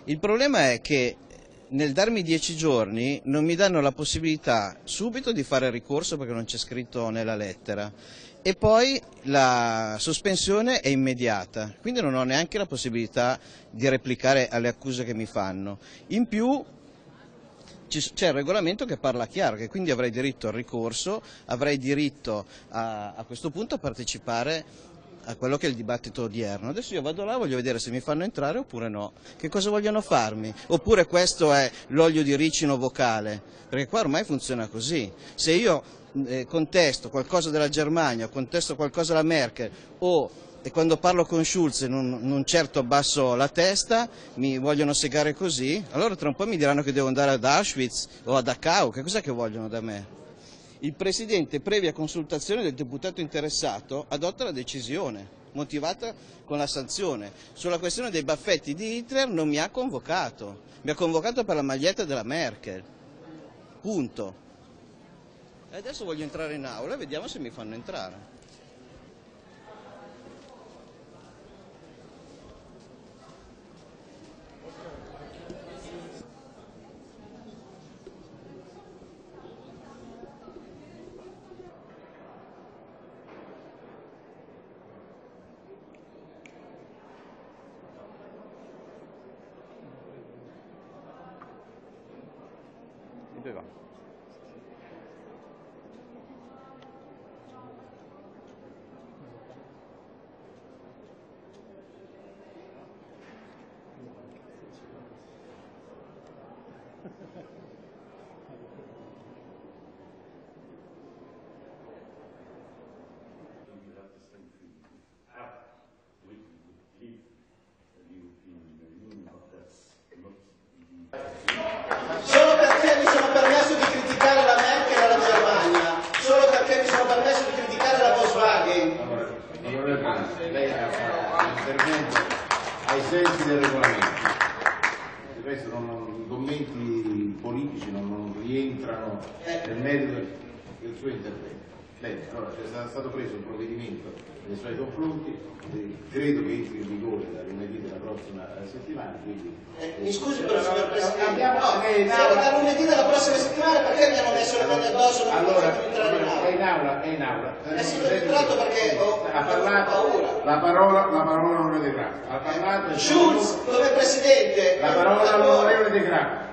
Il problema è che nel darmi 10 giorni non mi danno la possibilità subito di fare ricorso perché non c'è scritto nella lettera e poi la sospensione è immediata, quindi non ho neanche la possibilità di replicare alle accuse che mi fanno. In più c'è il regolamento che parla chiaro, che quindi avrei diritto al ricorso, avrei diritto a questo punto a partecipare a quello che è il dibattito odierno. Adesso io vado là, voglio vedere se mi fanno entrare oppure no. Che cosa vogliono farmi? Oppure questo è l'olio di ricino vocale? Perché qua ormai funziona così. Se io contesto qualcosa della Germania, contesto qualcosa della Merkel e quando parlo con Schulz non certo abbasso la testa, mi vogliono segare così, allora tra un po' mi diranno che devo andare ad Auschwitz o a Dachau, che cos'è che vogliono da me? Il Presidente, previa consultazione del deputato interessato, adotta la decisione, motivata con la sanzione. Sulla questione dei baffetti di Hitler non mi ha convocato, mi ha convocato per la maglietta della Merkel, punto. E adesso voglio entrare in aula e vediamo se mi fanno entrare. Dove va? Solo perché mi sono permesso di criticare la Merkel e la Germania, solo perché mi sono permesso di criticare la Volkswagen. Lei ha un intervento ai sensi del regolamento. Del resto i commenti politici non rientrano nel merito del suo intervento. Bene, allora c'è stato preso un provvedimento nei suoi confronti, credo che entri in vigore da lunedì della prossima settimana, quindi... Mi scusi però signor Presidente, siamo da lunedì della prossima settimana, perché mi hanno messo le mani addosso? Allora, è in aula. Sì, tratto perché ha parlato, paura. La parola non è De Graffi. Ha parlato... Schulz, come Presidente... La parola all'onorevole De Graffi.